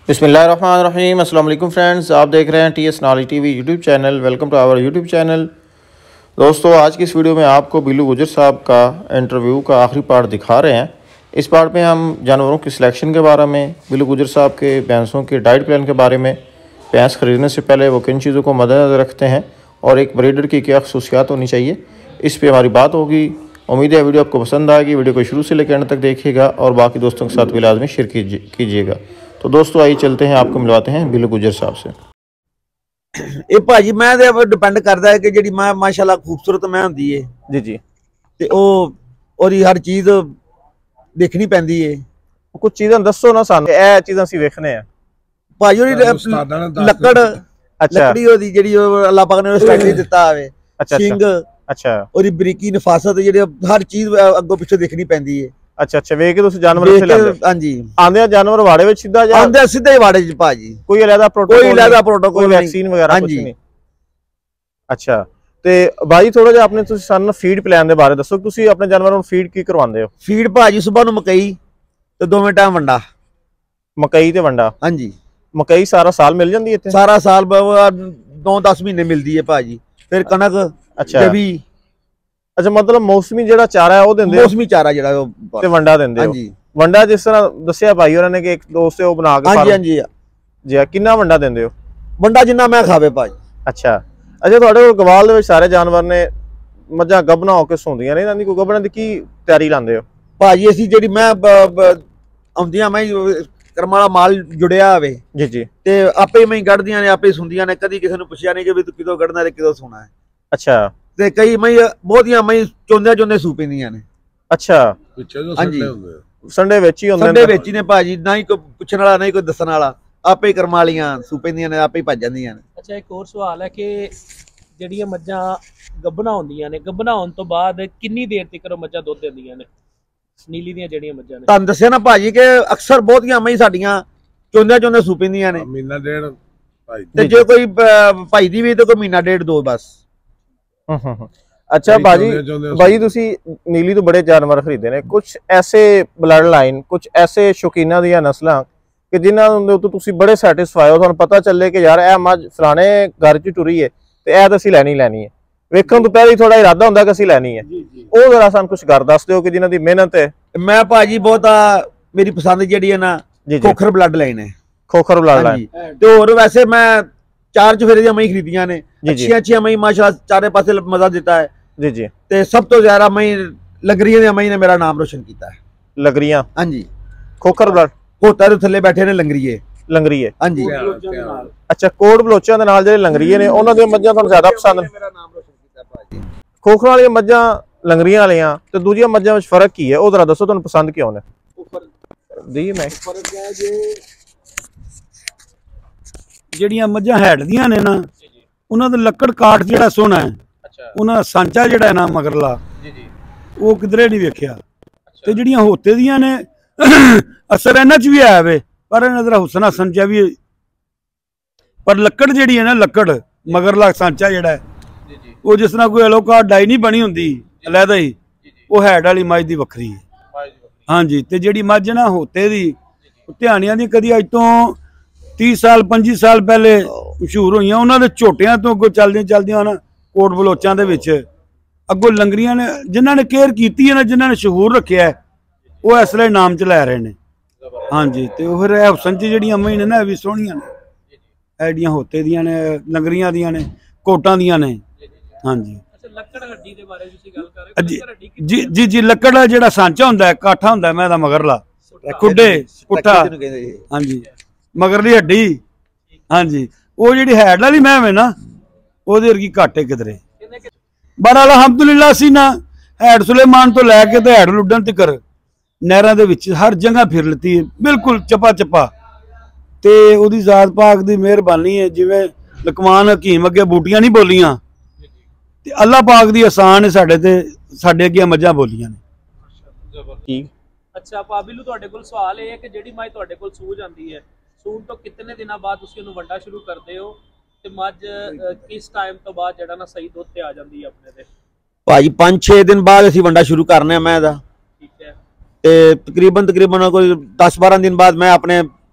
बिस्मिल्लाहिर्रहमानिर्रहीम। अस्सलाम वालेकुम फ्रेंड्स, आप देख रहे हैं TS नाली TV YouTube channel. Welcome to our YouTube channel. दोस्तों, आज की इस वीडियो में आपको बिल्लू गुजर साहब का इंटरव्यू का आखिरी पार्ट दिखा रहे हैं। इस पार्ट में हम जानवरों की सिलेक्शन के बारे में, बिल्लू गुजर साहब के भैंसों के डाइट प्लान के बारे में, भैंस ख़रीदने से पहले वो किन चीज़ों को मद्देनज़र रखते हैं और एक ब्रीडर की क्या खसूसियात होनी चाहिए, इस पर हमारी बात होगी। उम्मीद है वीडियो आपको पसंद आएगी। वीडियो को शुरू से लेकर एंड तक देखिएगा और बाकी दोस्तों के साथ भी लाजमी शेयर कीजिएगा। तो दोस्तों आइए चलते हैं, आपको मिलवाते हैं बिल्लू गुजर साहब से। ਇਹ ਭਾਜੀ ਮੈਂ ਦੇ ਡਿਪੈਂਡ ਕਰਦਾ ਹੈ ਕਿ ਜਿਹੜੀ ਮੈਂ ਮਾਸ਼ਾਅੱਲਾ ਖੂਬਸੂਰਤ ਮੈਂ ਹੁੰਦੀ ਏ जी जी। ਤੇ ਉਹ ਉਹਦੀ ਹਰ ਚੀਜ਼ ਦੇਖਣੀ ਪੈਂਦੀ ਏ। कुछ चीज़ें दसो ना सानू, ਇਹ ਚੀਜ਼ਾਂ ਅਸੀਂ ਵੇਖਨੇ ਆ ਭਾਜੀ ਉਹਦੀ ਲੱਕੜ ਲੱਕੜੀ ਉਹਦੀ ਜਿਹੜੀ ਅੱਲਾਹ ਪਾਕ ਨੇ ਸਟਰਕਚਰ ਦਿੱਤਾ ਹੋਵੇ, ਸਿੰਗ, अच्छा ਉਹਦੀ ਬਰੀਕੀ ਨਫਾਸਤ ਜਿਹੜੀ ਹਰ ਚੀਜ਼ ਅੱਗੋਂ ਪਿੱਛੋਂ ਦੇਖਣੀ ਪੈਂਦੀ ਏ। अच्छा अच्छा, ਵੇਖ ਕੇ ਤੁਸੀਂ ਜਾਨਵਰ ਇੱਥੇ ਲੈਂਦੇ? ਹਾਂਜੀ, ਆਂਦੇ ਆ ਜਾਨਵਰ ਵਾੜੇ ਵਿੱਚ ਸਿੱਧਾ ਜਾਂ ਆਂਦੇ ਸਿੱਧੇ ਹੀ ਵਾੜੇ 'ਚ ਭਾਜੀ। ਕੋਈ ਅਲੱਗਾ ਪ੍ਰੋਟੋਕੋਲ, ਕੋਈ ਵੈਕਸੀਨ ਵਗੈਰਾ ਕੁਝ ਨਹੀਂ? ਅੱਛਾ, ਤੇ ਬਾਈ ਥੋੜਾ ਜਿਹਾ ਆਪਣੇ ਤੁਸੀਂ ਸਾਨੂੰ ਫੀਡ ਪਲਾਨ ਦੇ ਬਾਰੇ ਦੱਸੋ। ਤੁਸੀਂ ਆਪਣੇ ਜਾਨਵਰਾਂ ਨੂੰ ਫੀਡ ਕੀ ਕਰਵਾਉਂਦੇ ਹੋ? ਫੀਡ ਭਾਜੀ ਸਵੇਰ ਨੂੰ ਮਕਈ ਤੇ ਦੋਵੇਂ ਟਾਈਮ ਵੰਡਾ। ਮਕਈ ਤੇ ਵੰਡਾ? ਹਾਂਜੀ। ਮਕਈ ਸਾਰਾ ਸਾਲ ਮਿਲ ਜਾਂਦੀ ਇੱਥੇ? ਸਾਰਾ ਸਾਲ 9-10 ਮਹੀਨੇ ਮਿਲਦੀ ਹੈ ਭਾਜੀ। ਫਿਰ ਕਣਕ, ਅੱਛਾ अच्छा, मतलब मौसमी ਜਿਹੜਾ ਚਾਰਾ ਹੈ ਉਹ ਦਿੰਦੇ? ਮੌਸਮੀ ਚਾਰਾ ਜਿਹੜਾ ਉਹ ਤੇ ਵੰਡਾ ਦਿੰਦੇ ਹੋ? ਹਾਂਜੀ। ਵੰਡਾ ਜਿਸ ਤਰ੍ਹਾਂ ਦੱਸਿਆ ਭਾਈ ਹੋਰਾਂ ਨੇ ਕਿ ਇੱਕ ਦੋਸਤ ਹੈ ਉਹ ਬਣਾ ਕੇ? ਹਾਂਜੀ ਹਾਂਜੀ ਜੀ। ਕਿੰਨਾ ਵੰਡਾ ਦਿੰਦੇ ਹੋ? ਵੰਡਾ ਜਿੰਨਾ ਮੈਂ ਖਾਵੇ ਭਾਜੀ। ਅੱਛਾ ਅੱਛਾ, ਤੁਹਾਡੇ ਕੋਲ ਗਵਾਲ ਦੇ ਵਿੱਚ ਸਾਰੇ ਜਾਨਵਰ ਨੇ, ਮੱਝਾਂ ਗੱਭਣਾ ਹੋ ਕੇ ਸੌਂਦੀਆਂ ਨੇ, ਇਹਨਾਂ ਦੀ ਕੋਈ ਗੱਭਣਾ ਦੀ ਕੀ ਤਿਆਰੀ ਲਾਉਂਦੇ ਹੋ? ਭਾਜੀ ਅਸੀਂ ਜਿਹੜੀ ਮੈਂ ਆਉਂਦੀਆਂ ਮੈਂ ਕਰਮ ਵਾਲਾ ਮਾਲ ਜੁੜਿਆ ਹੋਵੇ ਜੀ ਜੀ, ਤੇ ਆਪੇ ਮੈਂ ਕੱਢਦੀਆਂ ਨੇ, ਆਪੇ ਸੁਣਦੀਆਂ ਨੇ, ਕਦੀ ਕਿਸੇ ਨੂੰ ਪੁੱਛਿਆ ਨਹੀਂ ਕਿ ਵੀ ਤੂੰ ਕਿਦੋਂ ਕੱਢਣਾ ਤੇ ਕਿਦੋਂ ਸੋਣਾ ਹੈ। ਅੱਛਾ, ਤੇ ਕਈ ਮੈਂ ਬਹੁਤੀਆਂ ਮੈਂ ਚੋਂਦੇ ਸੂ ਪੈਂਦੀਆਂ ਨੇ। ਅੱਛਾ, ਹਾਂਜੀ, ਸੰਡੇ ਵਿੱਚ ਹੀ ਹੁੰਦੇ ਨੇ? ਸੰਡੇ ਵਿੱਚ ਹੀ ਨੇ ਭਾਜੀ, ਨਾ ਹੀ ਕੋਈ ਪੁੱਛਣ ਵਾਲਾ, ਨਾ ਹੀ ਕੋਈ ਦੱਸਣ ਵਾਲਾ, ਆਪੇ ਹੀ ਕਰਮ ਵਾਲੀਆਂ ਸੂ ਪੈਂਦੀਆਂ ਨੇ, ਆਪੇ ਹੀ ਭੱਜ ਜਾਂਦੀਆਂ ਨੇ। ਅੱਛਾ, ਇੱਕ ਹੋਰ ਸਵਾਲ ਹੈ ਕਿ ਜਿਹੜੀਆਂ ਮੱਝਾਂ ਗੱਭਣਾ ਹੁੰਦੀਆਂ ਨੇ, ਗੱਭਣਾ ਹੋਣ ਤੋਂ ਬਾਅਦ ਕਿੰਨੀ ਦੇਰ ਤੱਕ ਉਹ ਮੱਝਾਂ ਦੁੱਧ ਦਿੰਦੀਆਂ ਨੇ, ਨੀਲੀ ਦੀਆਂ ਜਿਹੜੀਆਂ ਮੱਝਾਂ ਨੇ? ਤੁਹਾਨੂੰ ਦੱਸਿਆ ਨਾ ਭਾਜੀ ਕਿ ਅਕਸਰ ਬਹੁਤੀਆਂ ਮੈਂ ਸਾਡੀਆਂ ਚੋਂਦੇ ਸੂ ਪੈਂਦੀਆਂ ਨੇ। ਮਹੀਨਾ ਡੇਢ ਤੇ ਜੇ ਕੋਈ ਭਾਈ ਦੀ ਵੀ ਤੇ ਕੋਈ ਮਹੀਨਾ ਡੇਢ ਦੋ ਬਸ। अच्छा भाई ਤੁਸੀਂ ਨੀਲੀ ਤੋਂ ਬੜੇ ਜਾਨਵਰ ਖਰੀਦੇ ਨੇ, ਕੁਝ ਐਸੇ ਬਲੱਡ ਲਾਈਨ, ਕੁਝ ਐਸੇ ਸ਼ੌਕੀਨਾਂ ਦੀਆਂ ਨਸਲਾਂ ਕਿ ਜਿਨ੍ਹਾਂ ਦੇ ਉੱਤੇ ਤੁਸੀਂ ਬੜੇ ਸੈਟੀਸਫਾਈ ਹੋ, ਤੁਹਾਨੂੰ ਪਤਾ ਚੱਲੇ ਕਿ ਯਾਰ ਇਹ ਮੱਝ ਫਲਾਣੇ ਘਰ 'ਚ ਟੁਰੀ ਹੈ ਤੇ ਇਹ ਤਾਂ ਅਸੀਂ ਲੈਣੀ ਹੈ। ਵੇਖਣ ਤੋਂ ਪਹਿਲਾਂ ਹੀ ਥੋੜਾ ਇਰਾਦਾ ਹੁੰਦਾ ਕਿ ਅਸੀਂ ਲੈਣੀ ਹੈ। ਉਹ ਜ਼ਰਾ ਸਾਨੂੰ ਕੁਝ ਕਰ ਦੱਸ ਦਿਓ ਕਿ ਜਿਨ੍ਹਾਂ ਦੀ ਮਿਹਨਤ ਹੈ। ਮੈਂ ਭਾਜੀ ਬਹੁਤਾ ਮੇਰੀ ਪਸੰਦ ਜਿਹੜੀ ਹੈ ਨਾ, ਖੋਖਰ ਬਲੱਡ ਲਾਈਨ ਹੈ। ਖੋਖਰ ਬਲੱਡ ਲਾਈਨ ਤੇ ਹੋਰ ਵੈਸੇ ਮੈਂ 4 ਚਫੇਰੇ ਦੀਆਂ ਮੈਂ ਖਰੀਦੀਆਂ ਨੇ, ਅੱਛੀਆਂ ਮੈਂ ਮਾਸ਼ਾਅੱਲਾ ਚਾਰੇ ਪਾਸੇ ਮਜ਼ਾ ਦਿੱਤਾ ਹੈ। ਜੀ ਜੀ। ਤੇ ਸਭ ਤੋਂ ਜ਼ਿਆਦਾ ਮੈਂ ਲੰਗਰੀਆਂ ਦੇ ਮੈਂ ਨੇ ਮੇਰਾ ਨਾਮ ਰੋਸ਼ਨ ਕੀਤਾ ਹੈ। ਲੰਗਰੀਆਂ? ਹਾਂਜੀ। ਖੋਖਰ ਬਲੱਡ ਹੋਤਾ ਦੇ ਥੱਲੇ ਬੈਠੇ ਨੇ ਲੰਗਰੀਏ। ਲੰਗਰੀਏ? ਹਾਂਜੀ। ਅੱਛਾ, ਕੋਟ ਬਲੋਚਾਂ ਦੇ ਨਾਲ ਜਿਹੜੇ ਲੰਗਰੀਏ ਨੇ ਉਹਨਾਂ ਦੀਆਂ ਮੱਝਾਂ ਤੁਹਾਨੂੰ ਜ਼ਿਆਦਾ ਪਸੰਦ? ਮੇਰਾ ਨਾਮ ਰੋਸ਼ਨ ਕੀਤਾ ਭਾਜੀ। ਖੋਖਰਾਂ ਵਾਲੀਆਂ ਮੱਝਾਂ ਲੰਗਰੀਆਂ ਵਾਲੀਆਂ ਤੇ ਦੂਜੀਆਂ ਮੱਝਾਂ ਵਿੱਚ ਫਰਕ ਕੀ ਹੈ, ਉਹ ਜ਼ਰਾ ਦੱਸੋ, ਤੁਹਾਨੂੰ ਪਸੰਦ ਕਿਉਂ ਨੇ? ਦੀ ਮੈਂ ਫਰਕ ਹੈ ਜਿਹੜੀਆਂ ਮੱਝਾਂ ਹੈਡਦੀਆਂ ਨੇ ਨਾ, ਉਹਨਾਂ ਦਾ ਲੱਕੜ ਕਾਠ ਜਿਹੜਾ ਸੋਹਣਾ ਹੈ, ਉਹਨਾਂ ਦਾ ਸਾਂਚਾ ਜਿਹੜਾ ਹੈ ਨਾ ਮਗਰਲਾ, ਉਹ ਕਿਧਰੇ ਨਹੀਂ ਵੇਖਿਆ। ਤੇ ਜਿਹੜੀਆਂ ਹੋਤੇ ਦੀਆਂ ਨੇ ਅਸਰ ਇਹਨਾਂ 'ਚ ਵੀ ਆਇਆ ਵੇ, ਪਰ ਇਹਨਾਂ ਦਾ ਹੁਸਨਾ ਸਾਂਚਾ ਵੀ, ਪਰ ਲੱਕੜ ਜਿਹੜੀ ਹੈ ਨਾ, ਲੱਕੜ ਮਗਰਲਾ ਸਾਂਚਾ ਜਿਹੜਾ ਹੈ, ਉਹ ਜਿਸ ਤਰ੍ਹਾਂ ਕੋਈ ਅਲੋਕਾ ਡਾਈ ਨਹੀਂ ਬਣੀ ਹੁੰਦੀ ਅਲੱਗਾ ਹੀ, ਉਹ ਹੈਡ ਵਾਲੀ ਮੱਝ ਦੀ ਵੱਖਰੀ ਹੈ। ਹਾਂਜੀ। ਤੇ ਜਿਹੜੀ ਮੱਝ ਨਾ ਹੋਤੇ ਦੀ, ਧਿਆਣੀਆਂ ਦੀ, ਕਦੀ ਅੱਜ ਤੋਂ 30 ਸਾਲ 25 ਸਾਲ ਪਹਿਲੇ ਮਸ਼ਹੂਰ ਹੋਈਆਂ, ਉਹਨਾਂ ਦੇ ਝੋਟਿਆਂ ਤੋਂ ਅੱਗੋਂ ਚੱਲਦੀਆਂ ਨਾ ਕੋਟ ਬਲੋਚਾਂ ਦੇ ਵਿੱਚ, ਅੱਗੋਂ ਲੰਗਰੀਆਂ ਨੇ, ਜਿਨ੍ਹਾਂ ਨੇ ਕੇਅਰ ਕੀਤੀ ਹੈ ਨਾ, ਜਿਨ੍ਹਾਂ ਨੇ ਸ਼ਹੂਰ ਰੱਖਿਆ, ਉਹ ਇਸ ਲਈ ਨਾਮ ਚ ਲੈ ਰਹੇ ਨੇ। ਹਾਂਜੀ। ਤੇ ਉਹ ਫਿਰ ਇਹ ਹੁਸਨ 'ਚ ਜਿਹੜੀਆਂ ਮਹੀਂ ਨੇ ਨਾ, ਇਹ ਵੀ ਸੋਹਣੀਆਂ ਨੇ, ਐਡੀਆਂ ਹੋਤੇ ਦੀਆਂ ਨੇ, ਲੰਗਰੀਆਂ ਦੀਆਂ ਨੇ, ਕੋਟਾਂ ਦੀਆਂ ਨੇ। ਹਾਂਜੀ। ਲੱਕੜ ਹੱਡੀ ਦੇ ਬਾਰੇ ਤੁਸੀਂ ਗੱਲ ਕਰ ਰਹੇ ਹੋ? ਜੀ ਜੀ, ਲੱਕੜ ਦਾ ਜਿਹੜਾ ਸਾਂਚਾ ਹੁੰਦਾ ਹੈ, ਕਾਠਾ ਹੁੰਦਾ ਮੈਂ ਦਾ ਮਗਰਲਾ, ਖੁੱਡੇ ਪੁੱਠਾ, ਹਾਂਜੀ, ਮਗਰਲੀ ਹੱਡੀ। ਹਾਂਜੀ। ਉਹ ਜਿਹੜੀ ਹੈਡ ਵਾਲੀ ਮੈਂ ਹੈ ਨਾ, ਉਹਦੇ ਵਰਗੀ ਘੱਟ ਹੈ ਕਿਧਰੇ। ਬਹਰਾਲ ਅਲਹਮਦੁਲਿਲਾ ਸੀ ਨਾ, ਹੈਡ ਸੁਲੇਮਾਨ ਤੋਂ ਲੈ ਕੇ ਤੇ ਹੈਡ ਲੁੱਡਣ ਤੱਕ ਨਹਿਰਾਂ ਦੇ ਵਿੱਚ ਹਰ ਜਗ੍ਹਾ ਫਿਰ ਲਿੱਤੀ ਹੈ, ਬਿਲਕੁਲ ਚੱਪਾ। ਤੇ ਉਹਦੀ ਜ਼ਾਤ ਪਾਕ ਦੀ ਮਿਹਰਬਾਨੀ ਹੈ, ਜਿਵੇਂ ਲਕਮਾਨ ਹਕੀਮ ਅੱਗੇ ਬੂਟੀਆਂ ਨਹੀਂ ਬੋਲੀਆਂ, ਤੇ ਅੱਲਾਹ ਪਾਕ ਦੀ ਆਸਾਨ ਹੈ ਸਾਡੇ ਤੇ, ਸਾਡੇ ਅੱਗੇ ਮੱਝਾਂ ਬੋਲੀਆਂ ਨੇ। ਅੱਛਾ ਪਾਬਿਲੂ, ਤੁਹਾਡੇ ਕੋਲ ਸਵਾਲ ਇਹ ਹੈ ਕਿ ਜਿਹੜੀ ਮੱਝ ਤੁਹਾਡੇ ਕੋਲ ਸੂਝ ਆਉਂਦੀ ਹੈ, ਸੂਣ ਤੋਂ ਕਿੰਨੇ ਦਿਨਾਂ ਬਾਅਦ ਤੁਸੀਂ ਉਹਨੂੰ ਵੰਡਾ ਸ਼ੁਰੂ ਕਰਦੇ ਹੋ, ਤੇ ਮੱਝ ਕਿਸ ਟਾਈਮ ਤੋਂ ਬਾਅਦ ਜਿਹੜਾ ਨਾ ਸਹੀ ਦੁੱਧ ਤੇ ਆ ਜਾਂਦੀ ਹੈ ਆਪਣੇ ਤੇ? ਭਾਜੀ 5-6 ਦਿਨ ਬਾਅਦ ਅਸੀਂ ਵੰਡਾ ਸ਼ੁਰੂ ਕਰਨੇ ਆ ਮੈਂ ਦਾ। ਠੀਕ ਹੈ। ਤੇ ਤਕਰੀਬਨ ਕੋਈ 10-12 दिन बाद मैं अपने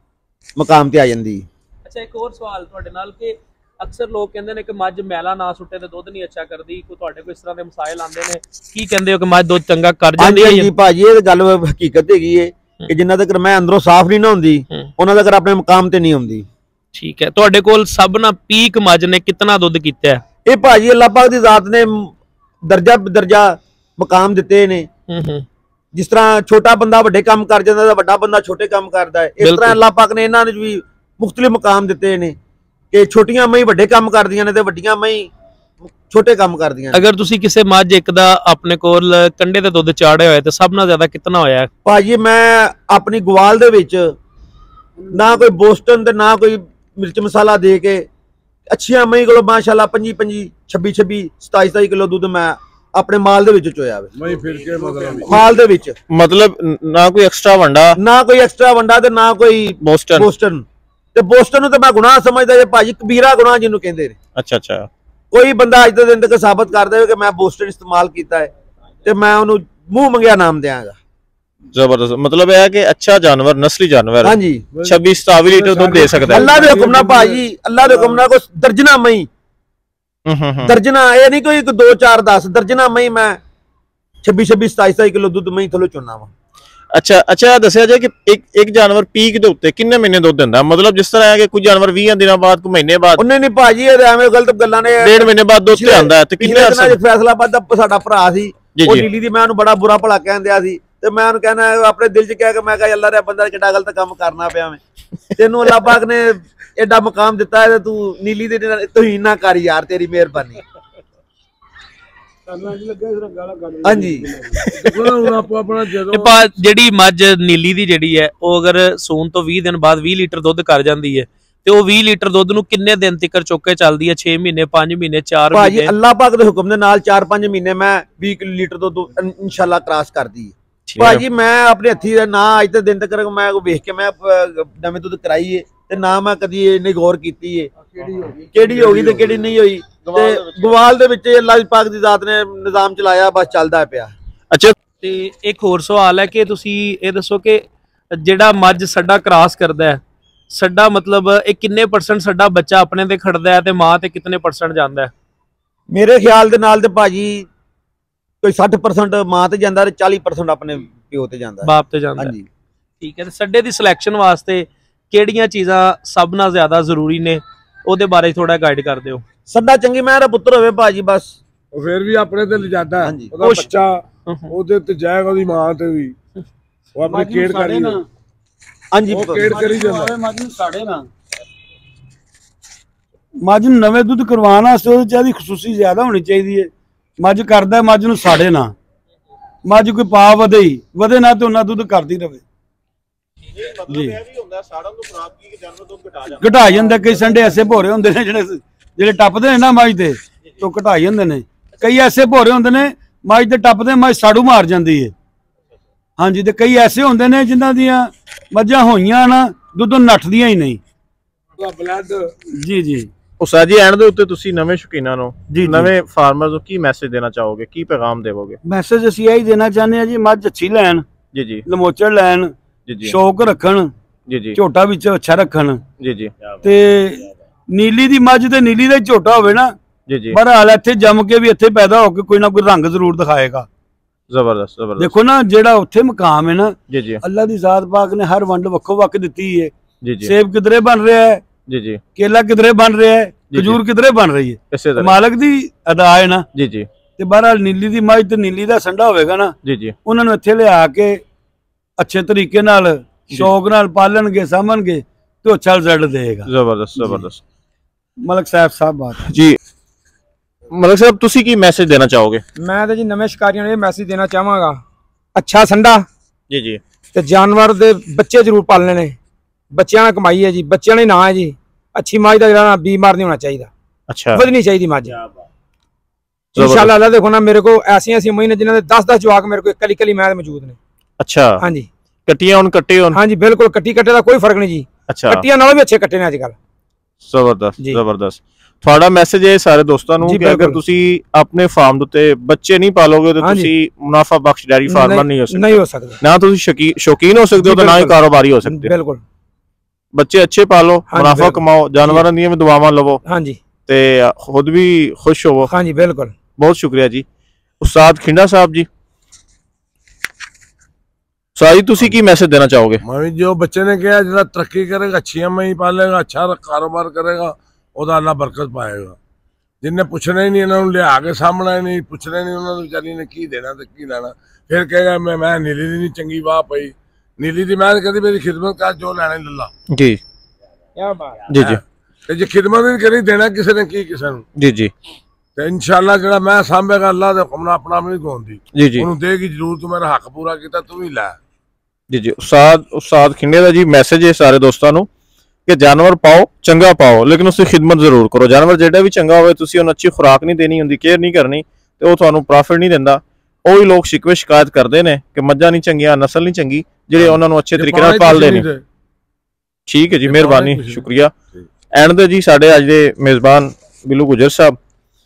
ਮਕਾਮ ਤੇ ਆ ਜਾਂਦੀ। ਅੱਛਾ, ਇੱਕ ਹੋਰ ਸਵਾਲ ਤੁਹਾਡੇ ਨਾਲ ਕਿ ਅਕਸਰ ਲੋਕ ਕਹਿੰਦੇ ਨੇ ਕਿ ਮੱਝ ਮੈਲਾ ਨਾ ਸੁੱਟੇ ਤੇ ਦੁੱਧ ਨਹੀਂ ਅੱਛਾ ਕਰਦੀ, ਕੋਈ ਤੁਹਾਡੇ ਕੋਲ ਇਸ ਤਰ੍ਹਾਂ ਦੇ ਮਸਾਇਲ ਆਉਂਦੇ ਨੇ, ਕੀ ਕਹਿੰਦੇ ਹੋ ਕਿ ਮੱਝ ਦੁੱਧ ਚੰਗਾ ਕਰ ਜਾਂਦੀ ਹੈ? ਹਾਂਜੀ ਭਾਜੀ, ਇਹ ਗੱਲ ਹਕੀਕਤ ਹੈਗੀ ਹੈ ਕਿ ਜਿੰਨਾ ਤੱਕ ਮੈਂ ਅੰਦਰੋਂ ਸਾਫ਼ ਨਹੀਂ ਨਾ ਹੁੰਦੀ ਉਹਨਾਂ ਤੱਕ ਆਪਣੇ ਮਕਾਮ ਤੇ ਨਹੀਂ ਆਉਂਦੀ। ਠੀਕ ਹੈ, ਤੁਹਾਡੇ ਕੋਲ ਸਭ ਨਾਲ ਪੀਕ ਮੱਝ ਨੇ ਕਿੰਨਾ ਦੁੱਧ ਕੀਤਾ ਹੈ? ਇਹ ਭਾਜੀ ਅੱਲਾਹ ਪਾਕ ਦੀ ਜ਼ਾਤ ਨੇ ਦਰਜਾ ਮਕਾਮ ਦਿੱਤੇ ਨੇ। ਜਿਸ ਤਰ੍ਹਾਂ ਛੋਟਾ ਬੰਦਾ ਵੱਡੇ ਕੰਮ ਕਰ ਜਾਂਦਾ ਤਾਂ ਵੱਡਾ ਬੰਦਾ ਛੋਟੇ ਕੰਮ ਕਰਦਾ ਹੈ, ਇਸ ਤਰ੍ਹਾਂ ਅੱਲਾਹ ਪਾਕ ਨੇ ਇਹਨਾਂ ਨੂੰ ਵੀ ਮੁਖਤਲਿਫ ਮਕਾਮ ਦਿੱਤੇ ਨੇ ਕਿ ਛੋਟੀਆਂ ਮਹੀਂ ਵੱਡੇ ਕੰਮ ਕਰਦੀਆਂ ਨੇ ਤੇ ਵੱਡੀਆਂ ਮਹੀਂ ਛੋਟੇ ਕੰਮ ਕਰਦੀਆਂ ਨੇ। ਅਗਰ ਤੁਸੀਂ ਕਿਸੇ ਮੱਝ ਇੱਕ ਦਾ ਆਪਣੇ ਕੋਲ ਕੰਡੇ ਤੇ ਦੁੱਧ ਚਾੜਿਆ ਹੋਇਆ ਤੇ ਸਭ ਨਾਲ ਜ਼ਿਆਦਾ ਕਿੰਨਾ ਹੋਇਆ ਭਾਜੀ? ਮੈਂ ਆਪਣੀ ਗਵਾਲ ਦੇ ਵਿੱਚ ਨਾ ਕੋਈ ਬੋਸਟਨ ਤੇ ਨਾ ਕੋਈ ਮਿਰਚ ਮਸਾਲਾ ਦੇ ਕੇ ਅੱਛੀਆਂ ਮਹੀਂ ਕੋਲੋਂ ਮਾਸ਼ਾਅੱਲਾ 25 27 ਕਿਲੋ ਦੁੱਧ ਮੈਂ ਆਪਣੇ ਮਾਲ ਦੇ ਵਿੱਚ ਚੋਇਆ ਵੇ। ਮਹੀਂ ਫਿਰ ਕੇ ਮਾਲ ਦੇ ਵਿੱਚ मतलब ना कोई एक्स्ट्रा वंडा, ਨਾ ਕੋਈ ਐਕਸਟਰਾ ਵੰਡਾ ਤੇ ਨਾ ਕੋਈ बोस्टन। ਤੇ ਬੋਸਟਨ ਨੂੰ ਤੇ ਮੈਂ ਗੁਨਾਹ ਸਮਝਦਾ ਜੇ ਭਾਜੀ, ਕਬੀਰਾ ਗੁਨਾਹ ਜਿਹਨੂੰ ਕਹਿੰਦੇ ਨੇ। अच्छा अच्छा। ਕੋਈ ਬੰਦਾ ਅੱਜ ਦੇ ਦਿਨ ਤੱਕ ਸਾਬਤ ਕਰ ਦੇਵੇ ਕਿ ਮੈਂ ਬੋਸਟਨ ਇਸਤੇਮਾਲ ਕੀਤਾ ਹੈ ਤੇ ਮੈਂ ਉਹਨੂੰ ਮੂੰਹ ਮੰਗਿਆ ਨਾਮ ਦਿਆਂਗਾ। जबरदस्त, मतलब है कि अच्छा जानवर, नस्ली जानवर ਹਾਂਜੀ 26-27 ਲੀਟਰ ਦੁੱਧ ਦੇ ਸਕਦਾ है। ਅੱਲਾ ਦੇ ਹੁਕਮ ਨਾਲ ਭਾਜੀ, ਅੱਲਾ ਦੇ ਹੁਕਮ ਨਾਲ ਕੋਈ ਦਰਜਨਾ ਮਹੀਂ, ਦਰਜਨਾ, ਇਹ ਨਹੀਂ ਕੋਈ 2 4 10 ਦਰਜਨਾ ਮਹੀਂ ਮੈਂ 26 27 ਕਿਲੋ ਦੁੱਧ ਮਹੀਂ ਥੱਲੋਂ ਚੁਣਨਾ ਵਾ। अच्छा अच्छा, दसिया जाए कि एक जानवर पीक ਦੇ ਉੱਤੇ ਕਿੰਨੇ ਮਹੀਨੇ ਦੁੱਧ ਦਿੰਦਾ? मतलब जिस तरह है कि कुछ जानवर 20 ਦਿਨਾਂ ਬਾਅਦ, ਕੁ ਮਹੀਨੇ ਬਾਅਦ। ਉਹਨੇ ਨਹੀਂ ਭਾਜੀ, ਇਹ ਐਵੇਂ ਗਲਤ ਗੱਲਾਂ ਨੇ। 1.5 ਮਹੀਨੇ ਬਾਅਦ ਦੁੱਧ ਤੇ ਆਂਦਾ ਹੈ ਤੇ ਕਿੰਨੇ ਅਰਸੇ? ਫੈਸਲਾਬਾਦ ਦਾ ਸਾਡਾ ਭਰਾ ਸੀ, ਉਹ ਨੀਲੀ ਦੀ, ਮੈਂ ਉਹਨੂੰ ਬੜਾ ਬੁਰਾ ਭਲਾ ਕਹਿੰਦਿਆ ਸੀ ਤੇ ਮੈਂ ਉਹਨੂੰ ਕਹਿਣਾ ਆਪਣੇ ਦਿਲ 'ਚ ਕਹਿ ਕੇ ਮੈਂ ਕਿਹਾ ਅੱਲਾ ਰੇ ਬੰਦਾ ਕਿੱਡਾ ਗਲਤ ਕੰਮ ਕਰਨਾ ਪਿਆ ਮੈਂ, ਤੈਨੂੰ ਅੱਲਾਹ ਪਾਕ ਨੇ ਐਡਾ ਮਕਾਮ ਦਿੱਤਾ ਹੈ ਤੇ ਤੂੰ ਨੀਲੀ ਦੇ ਤੋਹੀਨ ਨਾ ਕਰ ਯਾਰ, ਤੇਰੀ ਮਿਹਰਬਾਨੀ। ਹਾਂਜੀ, ਜਿਹੜੀ ਮੱਝ ਨੀਲੀ ਦੀ ਜਿਹੜੀ ਹੈ ਉਹ ਅਗਰ ਸੂਣ ਤੋਂ 20 ਦਿਨ ਬਾਅਦ 20 ਲੀਟਰ ਦੁੱਧ ਕਰ ਜਾਂਦੀ ਹੈ ਤੇ ਉਹ 20 ਲੀਟਰ ਦੁੱਧ ਨੂੰ ਕਿੰਨੇ ਦਿਨ ਤੱਕ ਚੁੱਕ ਕੇ ਚੱਲਦੀ ਹੈ? 6 ਮਹੀਨੇ, 5 ਮਹੀਨੇ, 4 ਮਹੀਨੇ? ਭਾਜੀ ਅੱਲਾਹ ਪਾਕ ਦੇ ਹੁਕਮ ਦੇ ਨਾਲ 4-5 ਮਹੀਨੇ ਮੈਂ 20 ਲੀਟਰ ਦੁੱਧ ਇਨਸ਼ਾਅੱਲਾ ਕ੍ਰਾਸ ਕਰਦੀ ਹੈ। ਭਾਜੀ ਮੈਂ ਆਪਣੇ ਹੱਥੀ ਨਾ ਅੱਜ ਦੇ ਦਿਨ ਤੱਕ ਮੈਂ ਵੇਖ ਕੇ ਮੈਂ ਨਵੇਂ ਦੁੱਧ ਕਰਾਈ ਹੈ ਤੇ ਨਾ ਮੈਂ ਕਦੀ ਇਹਨੇ ਗੌਰ ਕੀਤੀ ਹੈ ਕਿਹੜੀ ਹੋ ਗਈ ਤੇ ਕਿਹੜੀ ਨਹੀਂ ਹੋਈ। ਤੇ ਗਵਾਲ ਦੇ ਵਿੱਚ ਅੱਲਾਹ ਪਾਕ ਦੀ ਜ਼ਾਤ ਨੇ ਨਿਜ਼ਾਮ ਚਲਾਇਆ, ਬਸ ਚੱਲਦਾ ਪਿਆ। ਅੱਛਾ, ਤੇ ਇੱਕ ਹੋਰ ਸਵਾਲ ਹੈ ਕਿ ਤੁਸੀਂ ਇਹ ਦੱਸੋ ਕਿ ਜਿਹੜਾ ਮੱਝ ਸੱਡਾ ਕ੍ਰਾਸ ਕਰਦਾ ਹੈ, ਸੱਡਾ ਮਤਲਬ ਇਹ ਕਿੰਨੇ % ਸੱਡਾ ਬੱਚਾ ਆਪਣੇ ਤੇ ਖੜਦਾ ਹੈ ਤੇ ਮਾਂ ਤੇ ਕਿੰਨੇ % ਜਾਂਦਾ ਹੈ? ਮੇਰੇ ਖਿਆਲ ਦੇ ਨਾਲ ਤੇ ਭਾਜੀ ਕੋਈ 60% ਮਾਂ ਤੇ ਜਾਂਦਾ ਤੇ 40% ਆਪਣੇ ਪਿਓ ਤੇ ਜਾਂਦਾ, ਬਾਪ ਤੇ ਜਾਂਦਾ। ਹਾਂਜੀ, ਠੀਕ ਹੈ। ਤੇ ਸੱਡੇ ਦੀ ਸਿਲੈਕਸ਼ਨ ਵਾਸਤੇ ਕਿਹੜੀਆਂ ਚੀਜ਼ਾਂ ਸਭ ਨਾਲ ਜ਼ਿਆਦਾ ਜ਼ਰੂਰੀ ਨੇ, ਉਹਦੇ ਬਾਰੇ ਥੋੜਾ ਗਾਈਡ ਕਰ ਦਿਓ। ਸੱਡਾ ਚੰਗੀ ਮੈਂ ਦਾ ਪੁੱਤਰ ਹੋਵੇ ਭਾਜੀ, ਬਸ ਉਹ ਫਿਰ ਵੀ ਆਪਣੇ ਤੇ ਲਿਜਾਦਾ, ਉਹਦਾ ਬੱਚਾ ਉਹਦੇ ਤੇ ਜਾਏਗਾ, ਉਹਦੀ ਮਾਂ ਤੇ ਵੀ ਉਹ ਆਪਣੀ ਕੇਅਰ ਕਰੀ ਨਾ। ਹਾਂਜੀ, ਉਹ ਕੇਅਰ ਕਰੀ ਜਾਂਦਾ। ਮੱਝ ਨੂੰ ਸਾੜੇ ਨਾ, ਮੱਝ ਨੂੰ ਨਵੇਂ ਦੁੱਧ ਕਰਵਾਉਣ ਵਾਸਤੇ ਉਹਦੇ ਚ ਇਹਦੀ ਖਸੂਸੀ ਜ਼ਿਆਦਾ ਹੋਣੀ ਚਾਹੀਦੀ ਹੈ। ਮੱਝ ਕਰਦਾ ਮੱਝ ਨੂੰ ਸਾੜੇ ਨਾ, ਮੱਝ ਕੋਈ ਪਾ ਵਧੇ ਨਾ ਤੇ ਉਹਨਾਂ ਦੁੱਧ ਕਰਦੀ ਰਵੇ ਜੀ। ਘਟਾ ਜਾਂਦਾ, ਕਈ ਸੰਡੇ ਐਸੇ ਭੋਰੇ ਹੁੰਦੇ ਨੇ ਜਿਹੜੇ ਟੱਪਦੇ ਨੇ ਨਾ ਮੱਝ ਤੇ ਤੋਂ ਘਟਾ ਜਾਂਦੇ ਨੇ। ਕਈ ਐਸੇ ਭੋਰੇ ਹੁੰਦੇ ਨੇ ਮੱਝ ਤੇ ਟੱਪਦੇ ਮੱਝ ਸਾੜੂ ਮਾਰ ਜਾਂਦੀ ਹੈ। ਹਾਂਜੀ, ਤੇ ਕਈ ਐਸੇ ਹੁੰਦੇ ਨੇ ਜਿਨ੍ਹਾਂ ਦੀਆਂ ਮੱਝਾਂ ਹੋਈਆਂ ਨਾ ਦੁੱਧ ਨੱਠਦੀਆਂ ਹੀ ਨਹੀਂ। ਜੀ ਜੀ ਉਸਤਾਦ ਜੀ, ਐਂਡ ਦੇ ਉੱਤੇ ਤੁਸੀਂ ਨਵੇਂ ਸ਼ੌਕੀਨਾਂ ਨੂੰ, ਨਵੇਂ ਫਾਰਮਰਸ ਨੂੰ ਕੀ ਮੈਸੇਜ ਦੇਣਾ ਚਾਹੋਗੇ, ਕੀ ਪੈਗਾਮ ਦੇਵੋਗੇ? ਮੈਸੇਜ ਅਸੀਂ ਇਹੀ ਦੇਣਾ ਚਾਹੁੰਦੇ ਹਾਂ ਜੀ, ਮੱਝ ਅੱਛੀ ਲੈਣ ਜੀ ਜੀ, ਲਮੋਚੜ ਲੈਣ ਜੀ ਜੀ, ਸ਼ੌਕ ਰੱਖਣ ਜੀ ਜੀ, ਝੋਟਾ ਵਿੱਚ ਅੱਛਾ ਰੱਖਣ ਜੀ ਜੀ। ਤੇ ਨੀਲੀ ਦੀ ਮੱਝ ਤੇ ਨੀਲੀ ਦਾ ਝੋਟਾ ਹੋਵੇ ਨਾ ਜੀ ਜੀ, ਬਹਰਹਾਲ ਇੱਥੇ ਜੰਮ ਕੇ ਵੀ ਇੱਥੇ ਪੈਦਾ ਹੋ ਕੇ ਕੋਈ ਨਾ ਕੋਈ ਰੰਗ ਜ਼ਰੂਰ ਦਿਖਾਏਗਾ। ਜ਼ਬਰਦਸਤ ਜ਼ਬਰਦਸਤ। ਦੇਖੋ ਨਾ ਜਿਹੜਾ ਉੱਥੇ ਮਕਾਮ ਹੈ ਨਾ ਜੀ ਜੀ, ਅੱਲਾ ਦੀ ਜ਼ਾਤ ਪਾਕ ਨੇ ਹਰ ਵੰਡ ਵੱਖੋ ਵੱਖ ਦਿੱਤੀ ਹੈ ਜੀ ਜੀ। ਸੇਬ ਕਿਧਰੇ ਬਣ ਰਿਹਾ ਹੈ ਜੀ ਜੀ, ਕੇਲਾ ਕਿਧਰੇ ਬਣ ਰਿਹਾ ਹੈ, ਖਜੂਰ ਕਿਧਰੇ ਬਣ ਰਹੀ ਹੈ, ਇਸੇ ਤਰ੍ਹਾਂ ਮਾਲਕ ਦੀ ਅਦਾ ਹੈ ਨਾ ਜੀ ਜੀ। ਤੇ ਬਹਰਹਾਲ ਨੀਲੀ ਦੀ ਮੱਝ ਤੇ ਨੀਲੀ ਦਾ ਸੰਡਾ ਹੋਵੇਗਾ ਨਾ ਜੀ ਜੀ, ਉਹਨਾਂ ਨੂੰ ਇੱਥੇ ਲਿਆ ਕੇ ਅੱਛੇ ਤਰੀਕੇ ਨਾਲ ਸ਼ੌਕ ਨਾਲ ਪਾਲਣਗੇ, ਸਾਂਭਣਗੇ ਤੇ ਅੱਛਾ ਰਿਜ਼ਲਟ ਦੇਗਾ। ਜ਼ਬਰਦਸਤ ਜ਼ਬਰਦਸਤ। ਮਲਕ ਸਾਹਿਬ ਬਾਤ ਜੀ। ਮਲਕ ਸਾਹਿਬ, ਤੁਸੀਂ ਕੀ ਮੈਸੇਜ ਦੇਣਾ ਚਾਹੋਗੇ? ਮੈਂ ਤਾਂ ਜੀ ਨਵੇਂ ਸ਼ਿਕਾਰੀਆਂ ਨੂੰ ਇਹ ਮੈਸੇਜ ਦੇਣਾ ਚਾਹਾਂਗਾ, ਅੱਛਾ ਸੰਡਾ ਜੀ ਜੀ, ਤੇ ਜਾਨਵਰ ਦੇ ਬੱਚੇ ਜ਼ਰੂਰ ਪਾਲਣੇ ਨੇ। ਬੱਚਿਆਂ ਨਾਲ ਕਮਾਈ ਹੈ ਜੀ, ਬੱਚਿਆਂ ਨੇ ਨਾ ਹੈ ਜੀ। ਅੱਛੀ ਮੱਝ ਦਾ ਜਿਹੜਾ ਬਿਮਾਰ ਨਹੀਂ ਹੋਣਾ ਚਾਹੀਦਾ, ਅੱਛਾ ਵਧਣੀ ਚਾਹੀਦੀ ਮੱਝ इंशाल्लाह। अल्लाह देखो ना, मेरे को ऐसी ऐसी महीने जिन्होंने 10-10 जवाक मेरे को कली कली मैच मौजूद ने। अच्छा, हाँ जी, कट्टियां उन कट्टे उन, हाँ जी बिल्कुल, कट्टी कट्टे का कोई फर्क नहीं जी। अच्छा, कट्टियां नालों भी अच्छे कट्टे ने आजकल। ਜ਼ਬਰਦਸਤ ਜ਼ਬਰਦਸਤ। ਤੁਹਾਡਾ ਮੈਸੇਜ ਹੈ ਸਾਰੇ ਦੋਸਤਾਂ ਨੂੰ ਕਿ ਅਗਰ ਤੁਸੀਂ ਆਪਣੇ ਫਾਰਮ ਦੇ ਉੱਤੇ ਬੱਚੇ ਨਹੀਂ ਪਾਲੋਗੇ ਤਾਂ ਤੁਸੀਂ ਮੁਨਾਫਾ ਬਖਸ਼ ਡੈਰੀ ਫਾਰਮਰ ਨਹੀਂ ਹੋ ਸਕਦੇ। ਨਹੀਂ ਹੋ ਸਕਦੇ, ਨਾ ਤੁਸੀਂ ਸ਼ੌਕੀਨ ਹੋ ਸਕਦੇ ਹੋ ਤੇ ਨਾ ਹੀ ਕਾਰੋਬਾਰੀ ਹੋ ਸਕਦੇ। ਬਿਲਕੁਲ। बच्चे अच्छे पालो, हाँ जी, मुनाफा बिल्कुल। कमाओ, जानवरों दी भी दुआवां लवो हाँ जी, ते खुद भी खुश होवो। हाँ जी, बिल्कुल। बहुत शुक्रिया जी। उस्ताद खिंडा साहब जी, उस्ताद जी तुसी की मैसेज देना चाहोगे? मैं जो बच्चे ने कहा जो तरक्की करेगा, अच्छी मई पालेगा, अच्छा कारोबार करेगा, ਉਹਦਾ अल्लाह बरकत पाएगा। जिन्हें पुछना ही नहीं, इन्होंने लिया के सामना ही नहीं, पुछना ही नहीं उन्होंने, बेचारी ने की देना तो की लेना। फिर कहेगा मैं नीली दी नहीं चंगी वाह पई, नीली दी मैं कदी मेरी खिदमत कर जो लेना लला जी जी जी ते जे खिदमत नहीं करी देना किसी ने की किसी ने जी जी ते इंशाअल्लाह जेड़ा मैं सांभेगा अल्लाह दे हुक्म नाल, अपना नहीं गौंदी जी जी उन्होंने देगी जरूर, तू मेरा हक पूरा किया तू भी लै। जी जी। उस्ताद खिंडे का जी मैसेज है सारे दोस्तों को कि जानवर पाओ, चंगा पाओ, लेकिन उसकी खिदमत जरूर करो। जानवर जेड़ा भी चंगा होवे, तुसी उन्हें अच्छी खुराक नहीं देनी होंदी, केयर नहीं करनी, तो वो तुहानू प्रॉफिट नहीं दिंदा। ਉਹੀ लोग शिकवे शिकायत करते हैं कि मज्जां नहीं चंगियां, नस्ल नहीं चंगी, ਜਿਹੜੇ ਉਹਨਾਂ ਨੂੰ ਅੱਛੇ ਤਰੀਕੇ ਨਾਲ ਪਾਲਦੇ ਨੇ। ਠੀਕ ਹੈ ਜੀ, ਮਿਹਰਬਾਨੀ, ਸ਼ੁਕਰੀਆ। ਐਂਡ ਦੇ ਜੀ ਸਾਡੇ ਅੱਜ ਦੇ ਮੇਜ਼ਬਾਨ ਬਿੱਲੂ ਗੁਜਰ ਸਾਹਿਬ,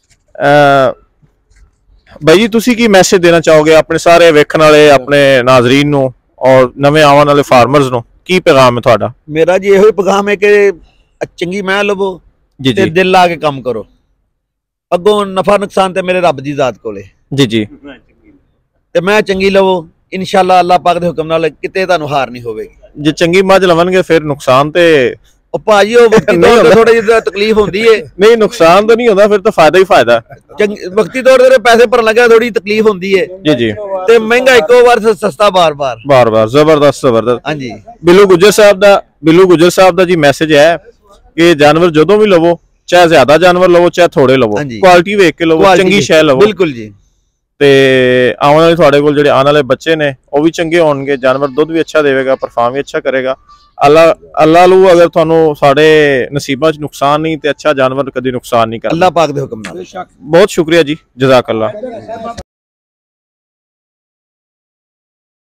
ਬਾਈ ਜੀ ਤੁਸੀਂ ਕੀ ਮੈਸੇਜ ਦੇਣਾ ਚਾਹੋਗੇ ਆਪਣੇ ਸਾਰੇ ਵੇਖਣ ਵਾਲੇ ਆਪਣੇ ਨਾਜ਼ਰੀਨ ਨੂੰ ਔਰ ਨਵੇਂ ਆਉਣ ਵਾਲੇ ਫਾਰਮਰਸ ਨੂੰ? ਕੀ ਪੈਗਾਮ ਹੈ ਤੁਹਾਡਾ? ਮੇਰਾ ਜੀ ਇਹੋ ਹੀ ਪੈਗਾਮ ਹੈ ਕਿ ਚੰਗੀ ਮੈਂ ਲਵੋ ਜੀ ਤੇ ਜੀ ਦਿਲ ਲਾ ਕੇ ਕੰਮ ਕਰੋ, ਅੱਗੋਂ ਨਫਾ ਨੁਕਸਾਨ ਤੇ ਮੇਰੇ ਰੱਬ ਦੀ ਜ਼ਾਤ ਕੋਲੇ, ਜੀ ਜੀ ਤੇ ਮੈਂ ਚੰਗੀ ਲਵੋ, ਇਨਸ਼ਾਅੱਲਾ ਅੱਲਾਹ ਪਾਕ ਦੇ ਹੁਕਮ ਨਾਲ ਕਿਤੇ ਤੁਹਾਨੂੰ ਹਾਰ ਨਹੀਂ ਹੋਵੇਗੀ। ਜੇ ਚੰਗੀ ਮੱਝ ਲਵਣਗੇ ਫਿਰ ਨੁਕਸਾਨ ਤੇ ਉਹ ਭਾਜੀ ਉਹ ਵਕਤੀ ਤੌਰ ਤੇ ਥੋੜੀ ਜਿਹੀ ਤਕਲੀਫ ਹੁੰਦੀ ਏ। ਨਹੀਂ, ਨੁਕਸਾਨ ਤਾਂ ਨਹੀਂ ਹੁੰਦਾ, ਫਿਰ ਤਾਂ ਫਾਇਦਾ ਹੀ ਫਾਇਦਾ। ਵਕਤੀ ਤੌਰ ਤੇ ਪੈਸੇ ਭਰਨ ਲੱਗਾ ਥੋੜੀ ਤਕਲੀਫ ਹੁੰਦੀ ਏ ਜੀ ਜੀ। ਤੇ ਮਹਿੰਗਾ ਇੱਕੋ ਵਾਰ ਸਸਤਾ ਬਾਰ-ਬਾਰ। ਜ਼ਬਰਦਸਤ। ਹਾਂਜੀ, ਬਿੱਲੂ ਗੁਜਰ ਸਾਹਿਬ ਦਾ ਜੀ ਮੈਸੇਜ ਹੈ ਕਿ ਜਾਨਵਰ ਜਦੋਂ ਵੀ ਲਵੋ, ਚਾਹੇ ਜ਼ਿਆਦਾ ਜਾਨਵਰ ਲਵੋ ਚਾਹੇ ਥੋੜੇ ਲਵੋ, ਕੁਆਲਿਟੀ ਵੇਖ ਕੇ ਲਵੋ, ਚੰਗੀ ਸ਼ੈ ਲਵੋ। ਬਿਲਕੁਲ ਜੀ। ਤੇ ਆਉਣ ਵਾਲੇ ਤੁਹਾਡੇ ਕੋਲ ਜਿਹੜੇ ਆਉਣ ਵਾਲੇ ਬੱਚੇ ਨੇ ਉਹ ਵੀ ਚੰਗੇ ਹੋਣਗੇ, ਜਾਨਵਰ ਦੁੱਧ ਵੀ ਅੱਛਾ ਦੇਵੇਗਾ, ਪਰਫਾਰਮ ਵੀ ਅੱਛਾ ਕਰੇਗਾ। ਅੱਲਾ ਨੂੰ ਅਗਰ ਤੁਹਾਨੂੰ ਸਾਡੇ ਨਸੀਬਾਂ 'ਚ ਨੁਕਸਾਨ ਨਹੀਂ ਤੇ ਅੱਛਾ ਜਾਨਵਰ ਕਦੀ ਨੁਕਸਾਨ ਨਹੀਂ ਕਰਦਾ, ਅੱਲਾਹ ਪਾਕ ਦੇ ਹੁਕਮ ਨਾਲ। ਬਹੁਤ ਸ਼ੁਕਰੀਆ ਜੀ, ਜਜ਼ਾਕ ਅੱਲਾ।